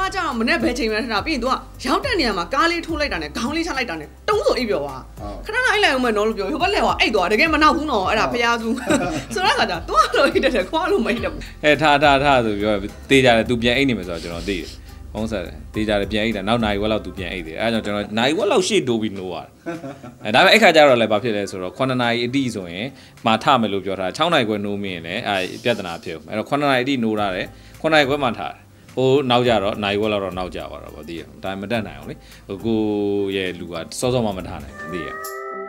ကြောင့်မနဲ့ပဲချိန်မှထတာပြီးရင် तू ကရောက်တဲ့နေရာမှာကားလေးထိုးလိုက်တာနဲ့ခေါင်းလေးချလိုက်တာနဲ့တုံးဆိုအိပ်ပြောသွားခဏခဏအိပ်လိုက်အောင်မနော်လို့ပြောဟိုဘက်လဲဟောအိပ်သွားတကယ်မနောက်ဘူးနော်အဲ့ဒါဖျားစုဆိုတော့ခါကျ तू ကလို့အိပ်တယ်ခွာလို့မအိပ်တယ်ထားဆိုပြောတေးကြတယ် तू ပြန်အိပ်နေမယ်ဆိုတော့ကျွန်တော်သိတယ်ဖုံးဆက်တယ်တေးကြတယ်ပြန်အိပ်တာနောက်နိုင်ဝက်လောက် तू ပြန်အိပ်တယ်အဲ့ဒါကြောင့်ကျွန်တော်နိုင်ဝက်လောက်ရှေ့တိုးပြီးနိုးရတယ်ဒါပေမဲ့အဲ့ခါကျတော့လည်းဘာဖြစ်လဲဆိုတော့9နာရီအတိဆိုရင်မာထမယ်လို့ပြောထား6နာရီခွဲနိုးမင်းလည်းပြဿနာဖြစ်အဲ့တော့9နာရီအတိနိုးရတယ်9နာရီခွဲမှထားတယ်ဟိုနောက်ကြတော့နိုင်ဝက်လောက်တော့နောက်ကြပါတော့ဗောသိရဒါမတက်နိုင်အောင်လေဟိုကိုရဲ့လူကစောစောမှမထားနိုင်သိရ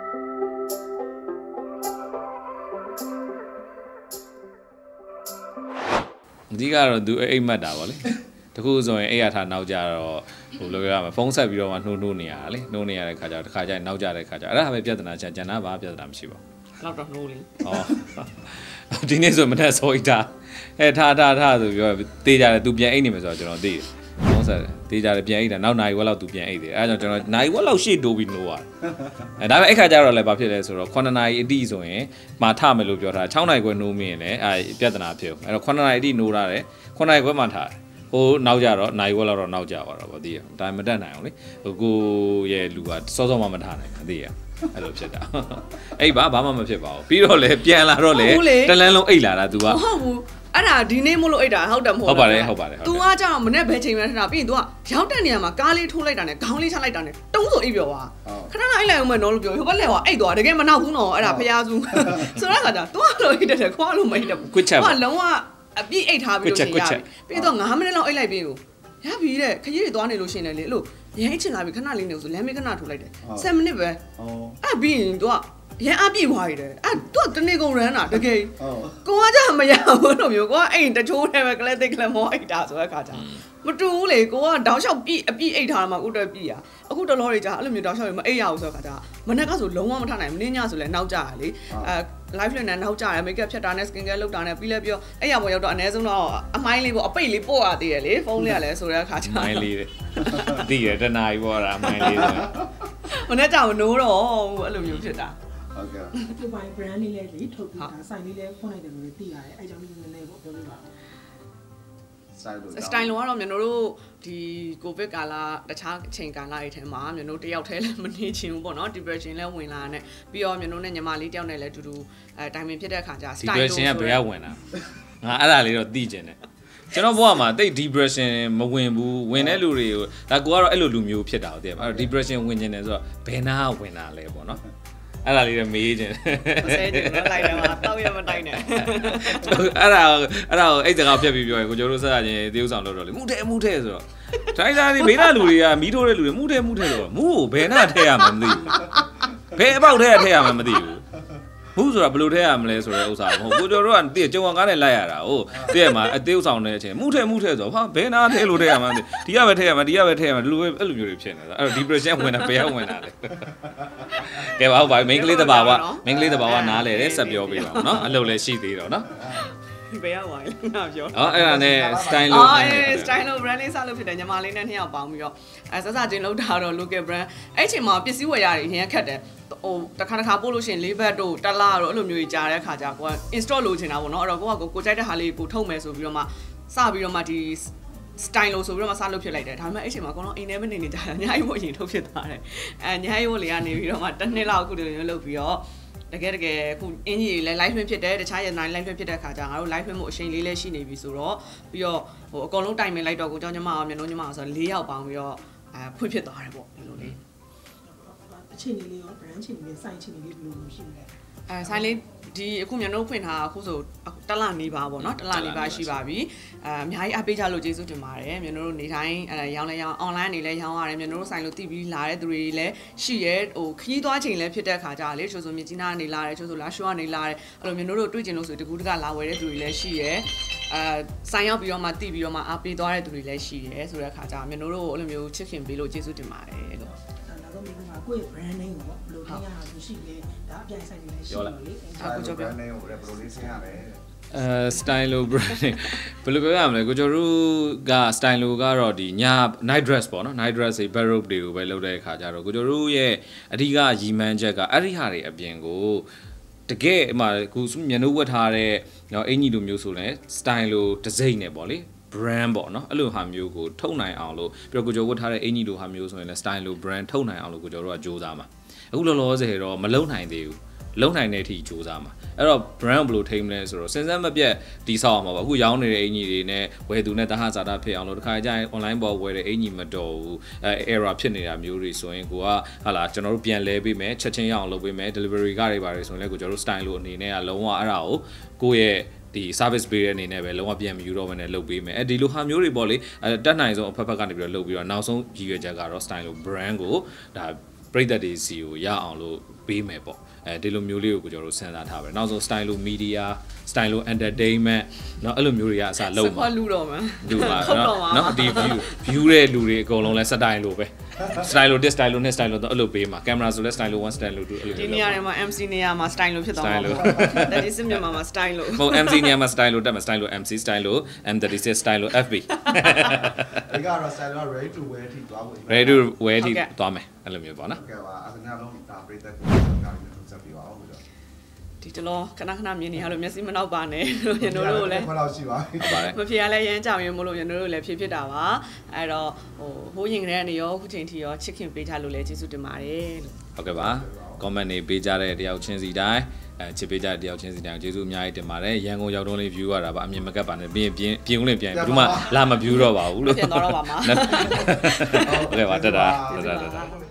အဓိကတော့သူအိမ်မက်တာဗောလေတခုဆိုရင်အဲ့ရထားနောက်ကြတော့ဟိုလိုပြောရမှာဖုန်းဆက်ပြီးတော့မှနှိုးနေရတာလေနှိုးနေရတဲ့ခါကျတော့တစ်ခါကျရင်နောက်ကြတဲ့ခါကျအဲ့ဒါပဲပြဿနာချန်တာဘာပြဿနာမရှိပါဘူးလောက်တော့နှိုးလေဩဒီနေ့ဆိုမနဲ့ဆိုအိတ်တာထားဆိုပြောတေးကြတယ် तू ပြန်အိတ်နေမယ်ဆိုတော့ကျွန်တော်သိတယ်ဖုန်းဆက်တယ်တေးကြတယ်ပြန်အိတ်တာနောက်နိုင်ဝက်လောက် तू ပြန်အိတ်တယ်အဲ့ဒါကြောင့်ကျွန်တော်နိုင်ဝက်လောက်ရှေ့တိုးပြီးနိုးရတယ်ဒါပေမဲ့အဲ့ခါကျတော့လည်းဘာဖြစ်လဲဆိုတော့9နာရီအတိဆိုရင်မာထမယ်လို့ပြောထား6နာရီခွဲနိုးမင်းလည်းပြဿနာဖြစ်အဲ့တော့9နာရီအတိနိုးရတယ်9နာရီခွဲမှထားတယ်ဟိုနောက်ကြတော့နိုင်ဝက်လောက်တော့နောက်ကြပါတော့ဗောသိရဒါမတက်နိုင်အောင်လေဟိုကိုရဲ့လူကစောစောမှမထားနိုင်သိရအဲ့လိုဖြစ်တာအဲ့ဘာမှမဖြစ်ပါဘူးပြီးတော့လေပြန်လာတော့လေတလန်းလုံးအိတ်လာတာ तू ကဟုတ်ဘူးအဲ့ဒါဒီနေ့မို့လို့အိတ်တာဟုတ်တယ်မဟုတ်ဟုတ်ပါတယ် तू ကကြောင့်မနဲ့ပဲချိန်မှထတာပြီးရင် तू ကရောက်တဲ့နေရာမှာကားလေးထိုးလိုက်တာနဲ့ခေါင်းလေးချလိုက်တာနဲ့တုံးဆိုအိပ်ပြောသွားခဏခဏအိပ်လိုက်အောင်မနော်လို့ပြောဟိုဘက်လဲဟောအိပ်သွားတကယ်မနောက်ဘူးနော်အဲ့ဒါဖျားစုဆိုတော့ခါကျ तू ကလို့အိတ်တယ်ခွာလို့မအိတ်တယ်ကွစ်ချက်ဟောလုံးဝအပြည့်အိတ်ထားပြီးလို့ရှိရင်ပြီးတော့9မိနစ်လောက်အိတ်လိုက်ပြီးကိုရပြီတဲ့ခရီးတွေသွားနေလို့ရှိရင်လေအဲ့လိုရမ်းချင်လာပြီခဏလေးနေဆိုလမ်းမေးခဏထိုးလိုက်တယ်7မိနစ်ပဲအဲ့ပြီးရင် तू ကရမ်းအပြည့်သွားရတယ်အဲ့ तू တနေ့ကုန်ရမ်းတာတကယ်ကိုကကြမရဘူးလို့မျိုးကိုကအိမ်တချိုးတယ်ပဲကလေးသိကလေးမောအိတ်တာဆိုတဲ့ခါကျမတူဘူးလေကိုကတောက်လျှောက်ပြည့်အပြည့်အိတ်ထားတာမှဥတက်ပြည့်ရအခုတလောတွေကြာအဲ့လိုမျိုးတောက်လျှောက်မအိတ်ရဘူးဆိုတဲ့ခါကျမနေ့ကဆိုလုံးဝမထနိုင်မင်းညဆိုလဲနောက်ကြရလေlive နဲ့နောက်ကြရ make up ဖြတ်တာနဲ့ skin care လုပ်တာနဲ့ပြီးလဲပြောအဲ့ရပေါ်ရောက်တော့အနည်းဆုံးတော့အမိုင်းလေးပေါ့အပိတ်လေးပို့ရသေးတယ်လေဖုန်းလေးကလည်းဆိုတဲ့အခါကျမိုင်းလေးသိရတနာကြီးပေါ့ဒါအမိုင်းလေးမနေ့ကြောင်နိုးတော့အဲ့လိုမျိုးဖြစ်တာဟုတ်ကဲ့ဒီပိုင်း brand လေးလေးထုတ်ပြီးတာဆိုင်လေးလေးဖွင့်လိုက်တယ်လို့သိရတယ်အဲ့ကြောင့်နည်းနည်းပေါ့ပြောပြပါဦးစတိုင်လုံးကတော့ကျွန်တော်တို့ဒီကိုဗစ်ကာလတခြားအချိန်ကာလတွေထဲမှာကျွန်တော်တယောက်တည်းလည်းမနေချင်ဘူးပေါ့နော် depression လည်းဝင်လာတဲ့ပြီးတော့ကျွန်တော်နဲ့ညီမလေးတယောက်နဲ့လည်းအတူတူတိုင်ပင်ဖြစ်တဲ့ခါကျ style depression ကဘယ်ကဝင်တာငါအဲ့ဒါလေးတော့သိကျင်တယ်ကျွန်တော်ဘဝမှာတိတ် depression မဝင်ဘူးဝင်တဲ့လူတွေကိုဒါကိုကတော့အဲ့လိုလူမျိုးဖြစ်တာဟုတ်တယ်အဲ့တော့ depression ဝင်နေတယ်ဆိုတော့ဘယ်နာဝင်တာလဲပေါ့နော်အဲ့ဒါလေးလည်းမေးချင်ဆဲချင်တယ်လိုက်တယ်မှာတောက်ရမတိုက်နဲ့အဲ့ဒါကိုအဲ့စကားဖြတ်ပြီးပြောရင်ကိုကျော်တို့ဆက်ရချင်းသေဥဆောင်လို့တော့လေမူထဲဆိုတော့ဒိုင်းသားတွေဘေးနာလူတွေကမီးထိုးတဲ့လူတွေမူထဲဆိုတော့မူကိုဘယ်နာထဲရမှမသိဘူးဘယ်အပေါက်ထဲရမှမသိဘူးမူဆိုတာဘယ်လိုထဲရမလဲဆိုတဲ့ဥစ္စာမဟုတ်ကိုကျော်တို့ကတည့်ကြုံကားနဲ့လိုက်ရတာဟုတ်တည့်မှာအသေးဥဆောင်တဲ့အချိန်မူထဲဆိုတော့ဟာဘယ်နာထဲလို့ထဲရမှမသိဒီကပဲထဲရမှဒီလိုပဲအဲ့လိုမျိုးတွေဖြစ်နေတာအဲ့တော့ depression ဝင်တာဘယ်ဝင်တာလဲကဲပါဟုတ်ပါမိန်းကလေးတဘာဝနားလေတယ်ဆက်ပြောပေးပါဦးเนาะအလုပ်လည်းရှိသေးတော့เนาะဘယ်ရောက်သွားလဲငါပြောအဲ့ဒါနဲ့ style လို့ style လို့ brand လေးစလို့ဖြစ်တယ်ညီမလေးနဲ့နှစ်ယောက်ပေါင်းပြီးတော့ဆက်ချင်းလောက်တာတော့ local brand အဲ့ချိန်မှာပစ္စည်းဝယ်ရတယ်အရင်ခက်တယ်ဟိုတခါပို့လို့ရှိရင်၄ဘတ်တို့တလားတို့အဲ့လိုမျိုးကြီးကြားတဲ့ခါကျကိုက install လုပ်ချင်တာပေါ့နော်အဲ့တော့ကိုကြိုက်တဲ့ဟာလေးကိုထုတ်မယ်ဆိုပြီးတော့မှစပြီးတော့မှဒီ style လို့ဆိုပြီးတော့မှစလုပ်ဖြစ်လိုက်တယ်ဒါပေမဲ့အဲ့ချိန်မှာကိုတော့အိမ်ထဲမနေနေကြတာညာရီဖို့အရင်ထုတ်ဖြစ်သွားတယ်ညာရီဖို့လေးကနေပြီးတော့မှတစ်နှစ်လောက်အခုတည်းမျိုးလုပ်ပြီးတော့တကယ်အခုအင်ဂျီတွေလည်း live stream ဖြစ်တယ်တခြားရနိုင် live stream ဖြစ်တဲ့ခါကျငါတို့ live stream မှုအချိန်လေးလည်းရှိနေပြီဆိုတော့ပြီးတော့ဟိုအကုန်လုံးတိုင်ပင်လိုက်တော့ကိုเจ้าညီမအောင်မျိုးလုံးညီမအောင်ဆို4ယောက်ပေါင်းပြီးတော့ဖွင့်ဖြစ်သွားတယ်ပေါ့ဒီလိုလေးအချိန်လေးရော brand ချိန်လေးစိုက်ချိန်လေးဘယ်လိုရှိမလဲဆိုင်လေးဒီအခုမြန်တို့ဖွင့်ထားအခုဆိုတလနေပါပေါ့နော်တလနေပါရှိပါပြီအများကြီးအပေးကြလို့ကျေးဇူးတင်ပါတယ်မြန်တို့နေတိုင်းရောင်းလဲရောင်း online နေလဲရောင်းရတယ်မြန်တို့ဆိုင်လို့တည်ပြီးလာတဲ့သူတွေလည်းရှိရဲဟိုခရီးသွားချိန်လည်းဖြစ်တဲ့ခါကြလေချိုးဆိုမြကြီးနားနေလာတယ်ချိုးဆိုလာရှိုးကနေလာတယ်အဲ့လိုမြန်တို့တွေ့ကျင်လို့ဆိုတကူတကလာဝယ်တဲ့သူတွေလည်းရှိရဲဆိုင်ရောက်ပြီးတော့မှတည်ပြီးတော့မှအပေးသွားတဲ့သူတွေလည်းရှိရဲဆိုတဲ့ခါကြမြန်တို့အဲ့လိုမျိုးချစ်ခင်ပေးလို့ကျေးဇူးတင်ပါတယ်လို့တော့မိကကိုယ့်ရဲ့ brand name ကိုဘယ်လိုထင်ရတာရှိလဲဒါအပြိုင်ဆိုင်တွေလည်းရှိလို့လေအခုကျော် brand name ကိုလည်းဘယ်လိုလေးဆင်းရလဲ style branding ဘယ်လိုပြောရမလဲကိုကျော်တို့က style ကတော့ဒီည night dress ပေါ့နော် night dress တွေ baroque တွေကိုပဲလုပ်တဲ့အခါကျတော့ကိုကျော်တို့ရဲ့အဓိကရည်မှန်းချက်ကအဲ့ဒီဟာတွေအပြင်ကိုတကယ်အမှကိုမျက်နှာဝတ်ထားတဲ့နော်အင်ကြီးလိုမျိုးဆိုလဲ style လိုတစ်စိမ့်နဲ့ပေါ့လေ brand ပေါ့နော်အဲ့လိုဟာမျိုးကိုထုတ်နိုင်အောင်လို့ပြီးတော့ကိုကျော်ဝတ်ထားတဲ့အင်ကြီးလိုဟာမျိုးဆိုရင်လည်း style လို brand ထုတ်နိုင်အောင်လို့ကိုကျော်တို့ကစူးစမ်းမှာအခုလောလောဆယ်တော့မလုံနိုင်သေးဘူးလုံနိုင်တဲ့အထိစူးစမ်းမှာအဲ့တော့ brand ဘယ်လိုထိမလဲဆိုတော့စဉ်ဆက်မပြတ်တီးဆောက်အောင်ပါအခုရောင်းနေတဲ့အင်ကြီးတွေနဲ့ဝယ်သူနဲ့တဟဇာတာဖြစ်အောင်လို့တခါကျရင် online ပေါ်ဝယ်တဲ့အင်ကြီးမတော်ဘူးerror ဖြစ်နေတာမျိုးတွေဆိုရင်ကိုကဟာလာကျွန်တော်တို့ပြန်လဲပေးမယ်ချက်ချင်းရအောင်လုပ်ပေးမယ် delivery ကတွေပါတယ်ဆိုရင်လည်းကိုကျော်တို့ style လိုအနေနဲ့ကလုံးဝအဲ့ဒါကိုကိုယ့်ရဲ့ဒီ service ပေးတဲ့အနေနဲ့ပဲလုံးဝပြန်မယူတော့ဘဲနဲ့လုပ်ပေးမယ်ဒီလိုဟာမျိုးတွေပေါ့လေတက်နိုင်ဆုံးအဖက်ဖက်ကနေပြီးတော့လုပ်ပြီးတော့နောက်ဆုံးရည်ရွယ်ချက်ကတော့ style လို brand ကိုဒါပရိသတ်တွေစီကိုရအောင်လို့ပေးမယ်ပေါ့ဒီလိုမျိုးလေးကိုကျွန်တော်တို့စဉ်းစားထားပါတယ်နောက်ဆုံး style လို media style လို entertainment เนาะအဲ့လိုမျိုးတွေကအစားလုံးမှာလူတော့မှာလူပါเนาะဒီ view တဲ့လူတွေအကုန်လုံးလဲ style လိုပဲ style လို style လိုနဲ့ style လိုတော့အဲ့လိုပေးမှာ camera ဆိုလဲ style လို one style လို2အဲ့လိုဒီနေရာတွေမှာ MC နေရာမှာ style လိုဖြစ်သွားမှာပေါ့ဒါဒီစစ်မြန်မာမှာ style လိုဟုတ် MC နေရာမှာ style လိုတက်မှာ style လို MC style လို M36 style လို FB ဒီကတော့ style က ready to wear ထိသွားဖို့ ready to wear ထိသွားမယ်အဲ့လိုမျိုးပေါ့နော်ဟုတ်ကဲ့ပါအဲ့ဒါကတော့ဒါပရိသတ်ကိုကားလေးထုတ်ဆက်ပြပါအောင်လို့ဒီတလောခဏခဏမြင်နေရလို့မျက်စိမနှောက်ပါနဲ့လို့ရန်တို့တို့လည်းခွက်လောက်ရှိပါမဖြစ်ရလဲရမ်းကြောင်ရင်မလို့ရန်တို့တို့လည်းဖြစ်တာပါအဲ့တော့ဟိုရင်ကလေးကနေရောခုချိန်ထိရောချစ်ခင်ပေးထားလို့လည်းကျေးဇူးတင်ပါတယ်လို့ဟုတ်ကဲ့ပါ comment တွေပေးကြတဲ့တယောက်ချင်းစီတိုင်းချစ်ပေးကြတဲ့တယောက်ချင်းစီတိုင်းကျေးဇူးအများကြီးတင်ပါတယ်ရန်ကုန်ရောက်တော့လေး view ရတာပါအမြင်မကပ်ပါနဲ့ပြင်ဦးလင်ပြန်ဘူးမှလာမ view တော့ပါဘူးလို့ပြန်တော့ပါမှာဟုတ်ကဲ့ပါတတာ